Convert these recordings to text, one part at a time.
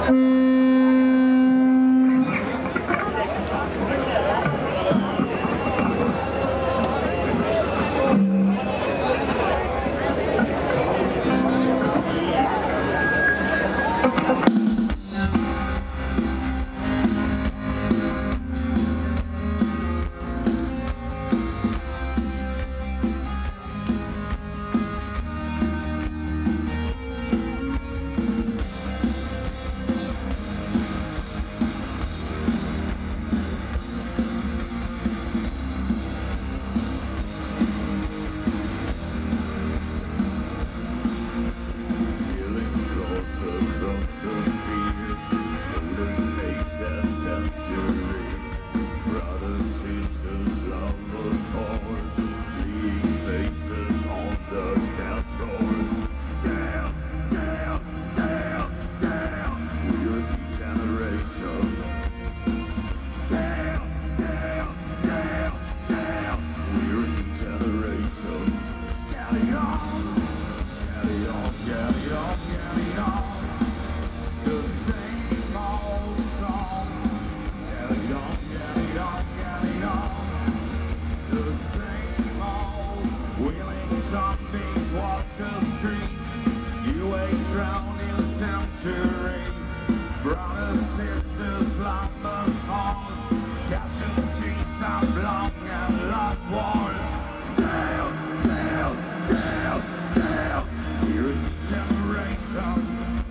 Zombies walk the streets, you waste drowned in century. Brothers, sisters, lovers, hearts, casualties of long and lost wars. Down, down, down, down, we're a generation.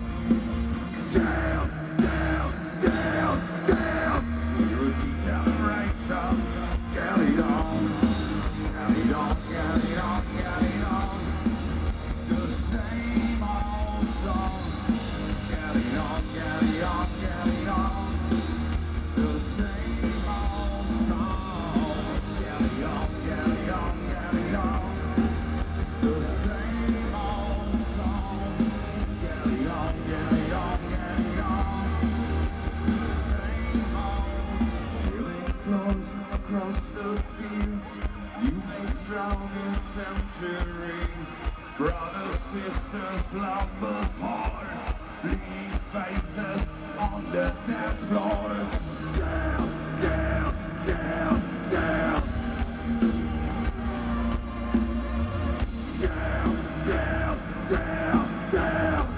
Down, down, down, down, we're a generation. Carry on, carry on, carry on, carry on. The same old song. Carry on, carry on, carry on. The same old song. Carry on, carry on, carry on. The same old song. Carry on, carry on, carry on. The same old killing flows across the fields. You may drown in century. Brothers, sisters, lovers, hearts, bleeding faces on the dance floors. Down, down, down, down. Down, down, down, down.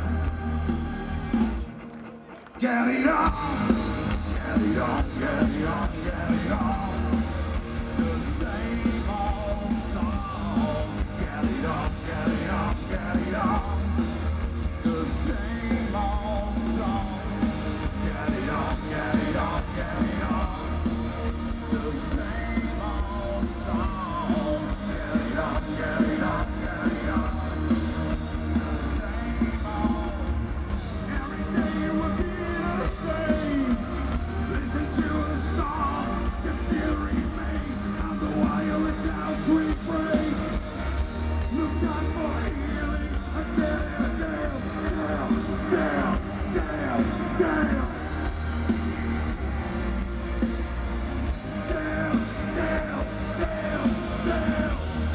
Get it on, get it on, get it on, get it on. The same old song. Get it on, get it on, get it on. The same old song. Get it on, get it on, get it on. The same old song. Get it on, get it on, get it on. The same old. Every day it will be the same. Listen to a song that still remains. On the violent dance we break. No time for healing. Down, down, down, down, down. Down, down, down, down.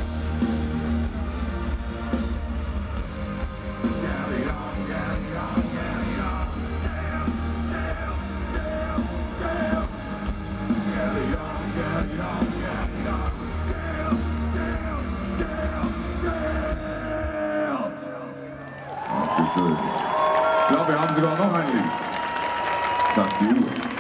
Carry on, carry on, carry on. Down, down, down, down. Carry on, carry on, carry on. Down, down, down, down. Dankeschön. Ich glaube, wir haben sogar noch ein Lied. Sagt die Uhr.